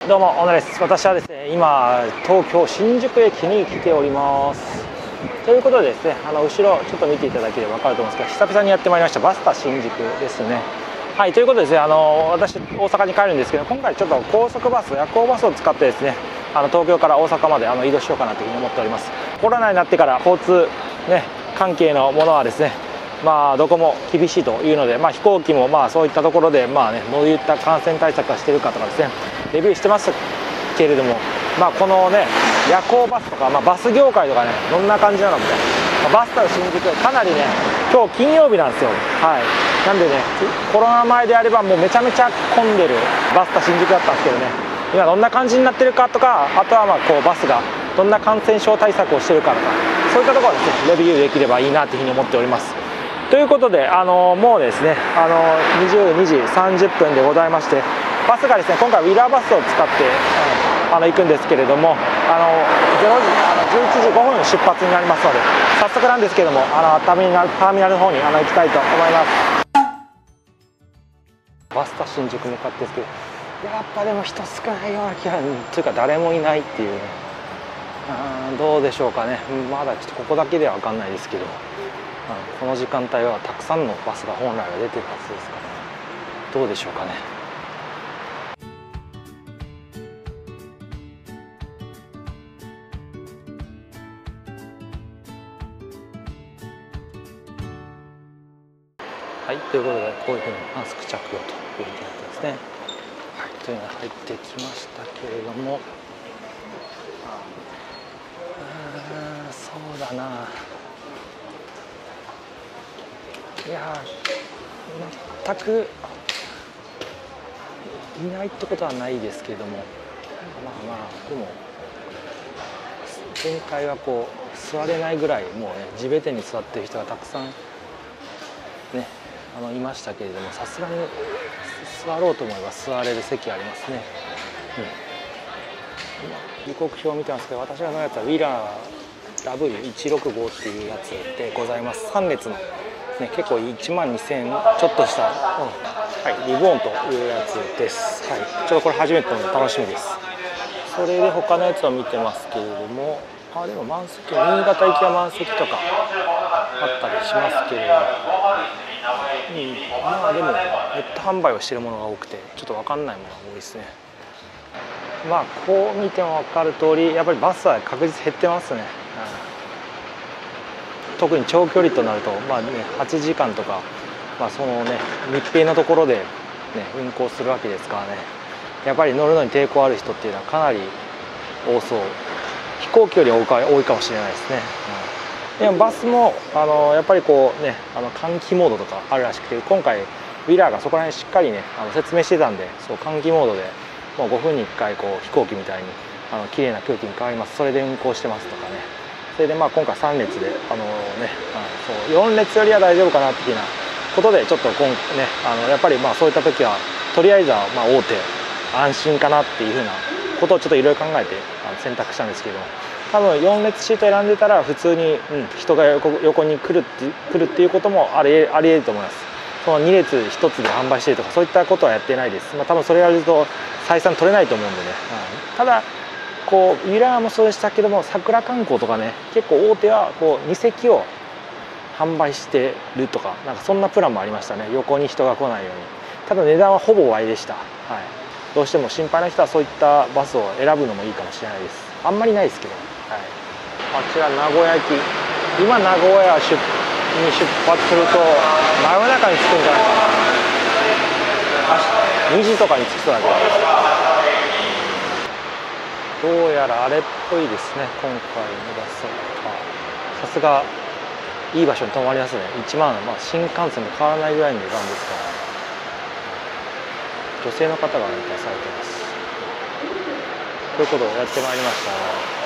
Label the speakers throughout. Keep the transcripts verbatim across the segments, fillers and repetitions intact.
Speaker 1: どうも小野です。私はですね今東京新宿駅に来ております。ということでですねあの後ろちょっと見ていただければ分かると思うんですけど、久々にやってまいりましたバスタ新宿ですね。はい、ということでですねあの私大阪に帰るんですけど、今回ちょっと高速バス夜行バスを使ってですねあの東京から大阪まであの移動しようかなというふうに思っております。コロナになってから交通、ね、関係のものはですねまあどこも厳しいというので、まあ、飛行機もまあそういったところでまあねどういった感染対策をしているかとかですねレビューしてますけれども、まあこのね夜行バスとか、まあ、バス業界とかねどんな感じなのみたいな、まあ、バスタの新宿かなりね今日金曜日なんですよ。はい、なんでねコロナ前であればもうめちゃめちゃ混んでるバスタ新宿だったんですけどね、今どんな感じになってるかとか、あとはまあこうバスがどんな感染症対策をしてるかとか、そういったところはですねレビューできればいいなというふうに思っております。ということで、あのもうですねあのにじゅうにじさんじゅっぷんでございまして、バスがですね今回ウィラーバスを使ってあの行くんですけれども、あのじゅういちじごふん出発になりますので、早速なんですけれどもあのターミナルターミナルの方にあの行きたいと思います。バスタ新宿向かってですけど、やっぱでも人少ないような気がというか誰もいないっていうね、あどうでしょうかね。まだちょっとここだけでは分かんないですけど、この時間帯はたくさんのバスが本来は出てるはずですから、どうでしょうかね。はい、ということでこういうふうにマスク着用というふうになってますね。はい、というのが入ってきましたけれども、あそうだな、いや全くいないってことはないですけれども、まあまあでも前回はこう座れないぐらいもうね地べてに座ってる人がたくさんねあのいましたけれども、さすがに座ろうと思えば座れる席ありますね。うん、今時刻表を見てますけど、私が乗るやつはウィラー ダブリューいちろくご っていうやつでございます。さん列のね、結構いちまんにせんちょっとした、うんはい、リボーンというやつです。はい、ちょっとこれ初めての楽しみです。それで他のやつを見てますけれども、あでも満席、新潟行きは満席とかあったりしますけれども、うん、まあでもネット販売をしているものが多くてちょっと分かんないものが多いですね。まあこう見ても分かる通りやっぱりバスは確実減ってますね。特に長距離となると、まあね、はちじかんとか、まあ、そのね密閉なところで、ね、運行するわけですからね、やっぱり乗るのに抵抗ある人っていうのはかなり多そう。飛行機より多いか、多いかもしれないですね。うん、でもバスもあのやっぱりこうねあの換気モードとかあるらしくて、今回ウィラーがそこら辺しっかりねあの説明してたんで、そう換気モードでもうごふんにいっかいこう飛行機みたいにあの綺麗な空気に変わります。それで運行してますとかね。それでまあ今回さん列であのねあのそうよん列よりは大丈夫かなっていうようなことで、ちょっと今ねあのやっぱりまあそういった時はとりあえずはまあ大手安心かなっていうふうなことをちょっといろいろ考えてあの選択したんですけど、多分よん列シート選んでたら普通に、うん、人が 横, 横に来るって来るっていうこともありありえると思います。そのに列ひとつで販売してるとかそういったことはやってないです。まあ、多分それやると採算取れないと思うんでね、うん、ただこうウィラーもそうでしたけども、桜観光とかね結構大手はこうに席を販売してるとか、なんかそんなプランもありましたね。横に人が来ないように。ただ値段はほぼ倍でした。はい、どうしても心配な人はそういったバスを選ぶのもいいかもしれないです。あんまりないですけど、はい、あちら名古屋行き、今名古屋出に出発すると真夜中に着くんじゃないかな。にじとかに着きそうだけど、どうやらあれっぽいですね。今回のバスはさすがいい場所に止まりますね。いちまん、まあ、新幹線も変わらないぐらいの値段ですから、女性の方が運転されています。ということをやってまいりました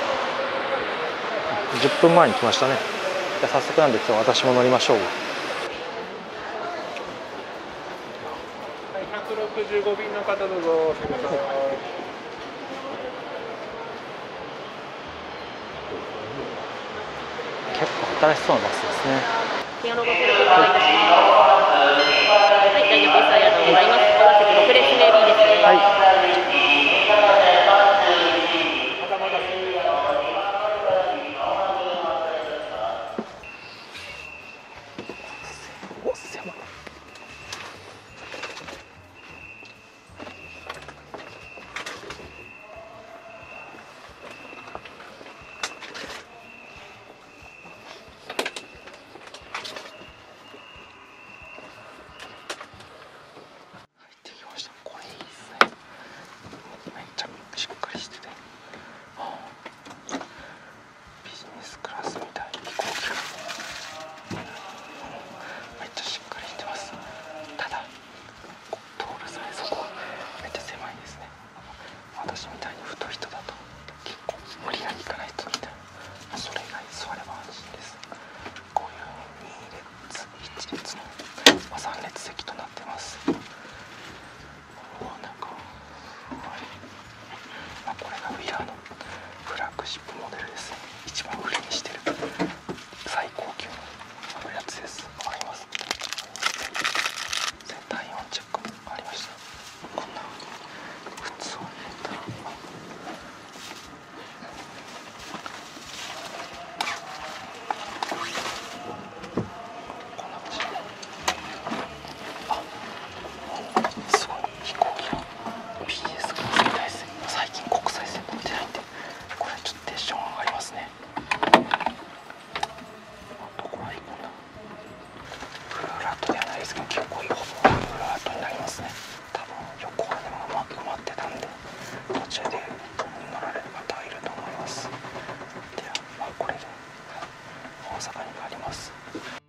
Speaker 1: 。じゅっぷんまえに来ましたね。じゃあ早速なんで今日私も乗りましょう。
Speaker 2: ひゃくろくじゅうご便の方どうぞ。
Speaker 1: 結構新しそうなバスですね。
Speaker 3: ピアノが来ることをお願いいたします。はい、大丈夫です。ありがとうございます。ご座席ろく列目 B ですね。
Speaker 1: はい。 私みたいに太い人だと結構無理やり行かないとみたいな、それ以外に座れば安心です。こういうふうにに列いち列の、まあ、さん列席となってます。うわなんか、はいまあ、これがウィラーのフラッグシップモデルですね。一番売りにしてる最高級のやつです。あります。全体温チェックもありました。こんな靴を入れたらこんな感じ。あすごい飛行機の ピーエス クラスみたいですね。最近国際線乗ってないんでこれちょっとテンション上がりますね。どこまで行くんだ。フルフラットではないですけど結構ほぼフルフラットになりますね。多分横はでもうまく埋まってたんで途中で乗られる方はいると思います。では、まあ、これで大阪に帰ります。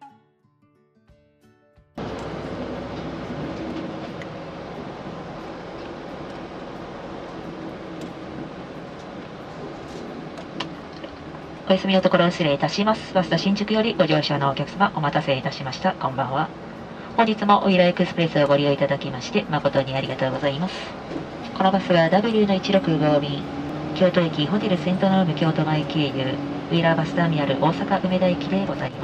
Speaker 3: お休みのところ失礼いたします。バスタ新宿よりご乗車のお客様、お待たせいたしました。こんばんは。本日もウイラエクスプレスをご利用いただきまして誠にありがとうございます。このバスは ダブリュー のいちろくご便、京都駅ホテルセントノーム京都前経由、ウイラーバスターミナル大阪梅田駅でございます。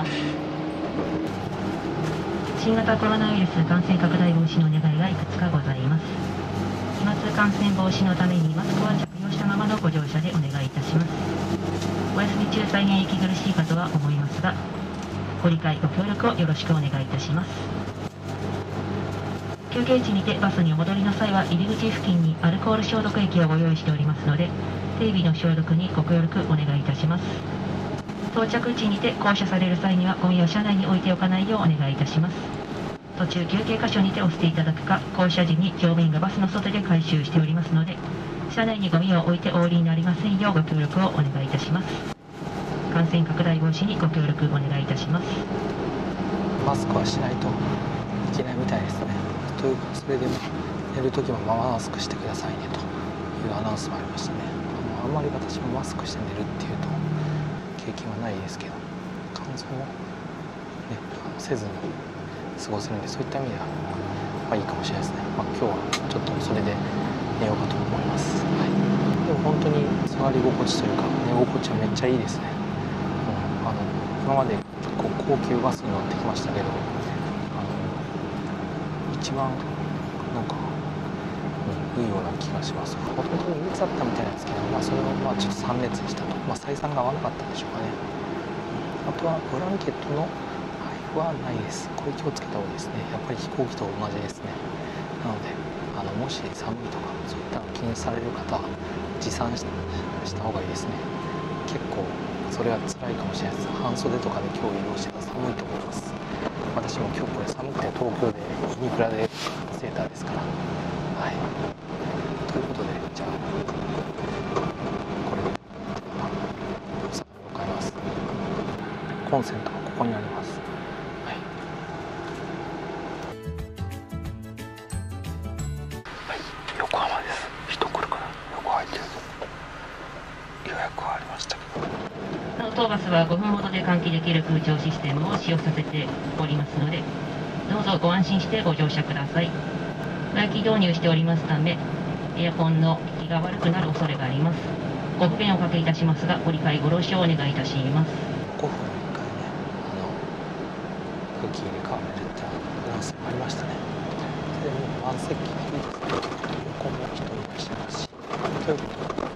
Speaker 3: 新型コロナウイルス感染拡大防止の願いがいくつかございます。飛沫感染防止のためにマスクは着用したままのご乗車でお願いいたします。お休み中大変息苦しいかとは思いますが、ご理解ご協力をよろしくお願いいたします。休憩地にてバスにお戻りの際は入り口付近にアルコール消毒液をご用意しておりますので、手指の消毒にご協力お願いいたします。到着地にて降車される際にはゴミを車内に置いておかないようお願いいたします。途中休憩箇所にて押していただくか、降車時に乗務員がバスの外で回収しておりますので、車内にゴミを置いてお降りになりませんようご協力をお願いいたします。感染拡大防止にご協力お願いいたします。
Speaker 1: マスクはしないといけないみたいですね。というかそれでも寝る時もマスクしてくださいねというアナウンスもありましたね。あんまり私もマスクして寝るっていうと経験はないですけど、乾燥も、ね、せずに過ごせるんで、そういった意味では、まあ、いいかもしれないですね。まあ、今日はちょっとそれで寝ようかと思います。はい、でも本当に座り心地というか寝心地はめっちゃいいですね。うん、あの今まで結構高級バスに乗ってきましたけど、あの一番なんか、うん、いいような気がします。もともとみっつあったみたいなんですけど、まあ、それをまあちょっとさん列にしたと、まあ、採算が合わなかったんでしょうかね。うん、あとはブランケットの配布はないです。これ気をつけた方がいいですね。やっぱり飛行機と同じですね。なのであのもし寒いとかそういったのを気にされる方は持参しした方がいいですね。結構それは辛いかもしれないです。半袖とかで今日移動してたら寒いと思います。私も今日これ寒くて東京でユニクラでセーターですから。はい、ということでじゃあこれで大阪に向かいます。コンセントがここにあります。横浜です。人来るかな。横入ってるぞ。予約はありましたけど。
Speaker 3: 当バスはごふんほどで換気できる空調システムを使用させておりますので、どうぞご安心してご乗車ください。外気導入しておりますため、エアコンの効きが悪くなる恐れがあります。ご不便をおかけいたしますが、ご理解ご了承をお願いいたします。
Speaker 1: ごふんにいっかいね、あの空気入れ替われるってアナウンスもありましたね。でも満席でいいですね。横も人いらっしゃいますし、ということで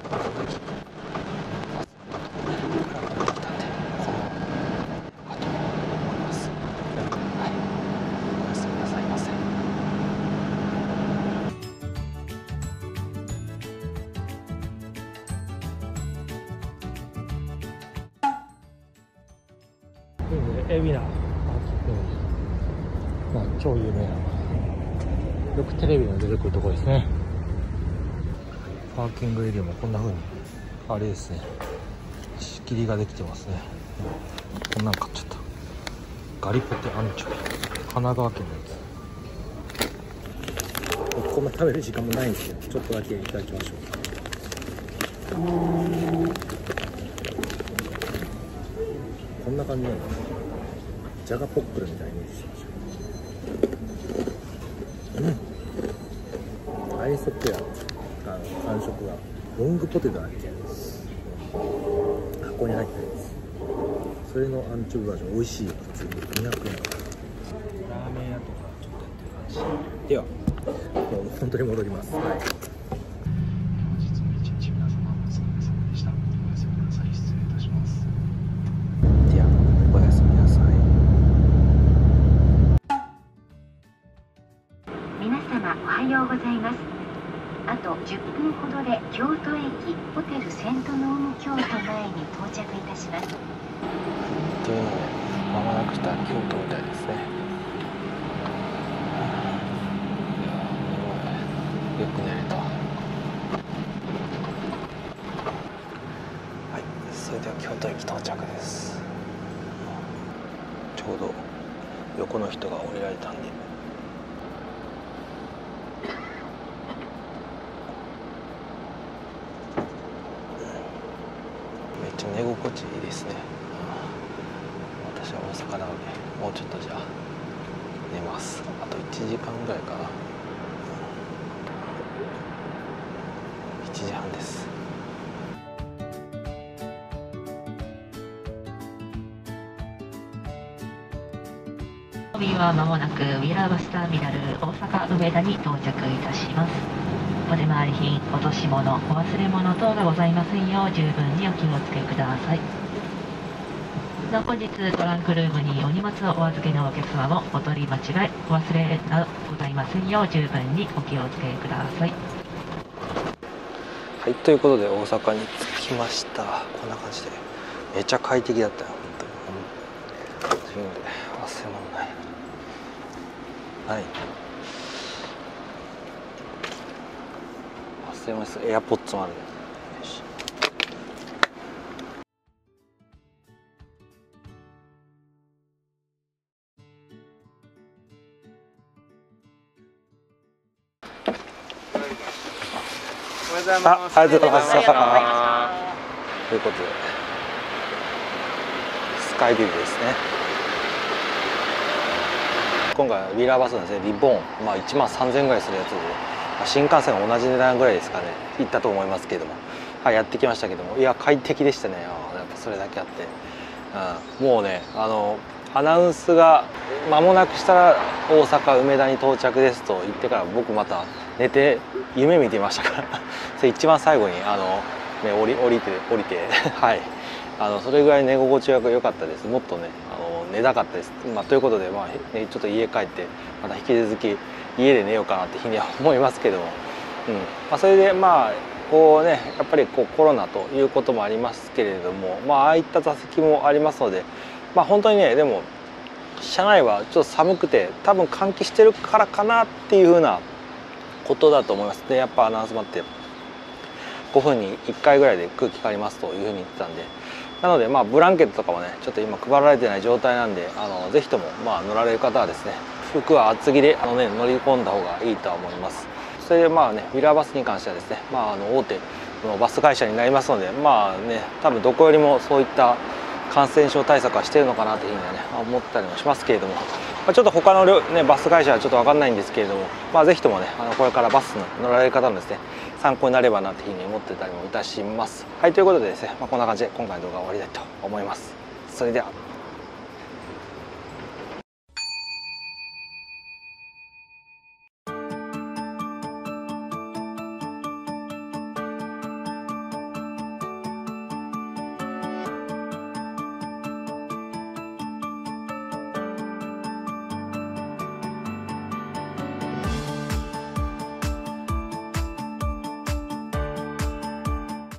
Speaker 1: 海老名パーキング、まあ、超有名なよくテレビに出てくるところですね。パーキングエリアもこんな風にあれですね、仕切りができてますね。こんなん買っちゃった。ガリポテアンチョビ、神奈川県のやつ。いっこめ食べる時間もないんですよ。ちょっとだけいただきましょう。 こんな感じなんだ。ジャガポックルみたいにしましょう。うん。アイソペア、あの感触がロングポテトだっけ、箱に入ってるんです。それのアンチョビバージョン美味しいよ。普通ににひゃくえん。ラーメン屋とかちょっとやってる感じでは、もう本当に戻ります。はい。
Speaker 4: おはようございます。あとじゅっぷんほどで京都駅ホテルセントノーム京都前に到着いたします。
Speaker 1: というので、まもなくしたら京都みたいですね。よく寝れた。はい、それでは京都駅到着です。ちょうど横の人が降りられたんで。寝心地いいですね。私は大阪なのでもうちょっとじゃあ寝ます。あといちじかんぐらいかな。いちじはんです。
Speaker 3: 便は間もなくウィラーバスターミナル大阪梅田に到着いたします。お出回り品、落とし物、お忘れ物等がございませんよう十分にお気をつけください。なお本日トランクルームにお荷物をお預けのお客様もお取り間違い、お忘れなどございませんよう十分にお気をつけください。
Speaker 1: はい、ということで大阪に着きました。こんな感じでめっちゃ快適だったよ本当に。というので忘れ物ない。はい。忘れ物です。エアポッツもある。よし。
Speaker 2: おはようございます。
Speaker 1: あ、ありがとうございます。
Speaker 2: あ
Speaker 1: ということでスカイビルですね。今回はウィーラーバスなんですね。リボン、まあ、いちまんさんぜんえんぐらいするやつで、まあ、新幹線が同じ値段ぐらいですかね、行ったと思いますけれども、はい、やってきましたけども、いや快適でしたね。あやっぱそれだけあって、うん、もうねあのアナウンスが間もなくしたら大阪梅田に到着ですと言ってから僕また寝て夢見ていましたからそれ一番最後にあの、ね、降り降りて降りてはいあのそれぐらい寝心地が良かったです。もっとねあの寝たかったです、まあ、ということで、まあね、ちょっと家帰ってまた引き続き家で寝ようかなって日には思いますけども、うんまあ、それでまあこうねやっぱりこうコロナということもありますけれども、まあ、ああいった座席もありますので、まあ、本当にねでも車内はちょっと寒くて多分換気してるからかなっていうふうなことだと思います。でやっぱアナウンスもあってごふんにいっかいぐらいで空気変わりますというふうに言ってたんで、なのでまあブランケットとかもねちょっと今配られてない状態なんで、あのぜひともまあ乗られる方はですね服は厚着であの、ね、乗り込んだ方がいいとは思います。それでまあねウィラーバスに関してはですね、まあ、あの大手のバス会社になりますので、まあね多分どこよりもそういった感染症対策はしてるのかなというふうにはね思ったりもしますけれども、まあ、ちょっと他の、ね、バス会社はちょっと分かんないんですけれども、まあ、ぜひともねあのこれからバスに乗られる方のですね参考になればなというふうに思ってたりもいたします。はい、ということでですね、まあ、こんな感じで今回の動画は終わりたいと思います。それでは。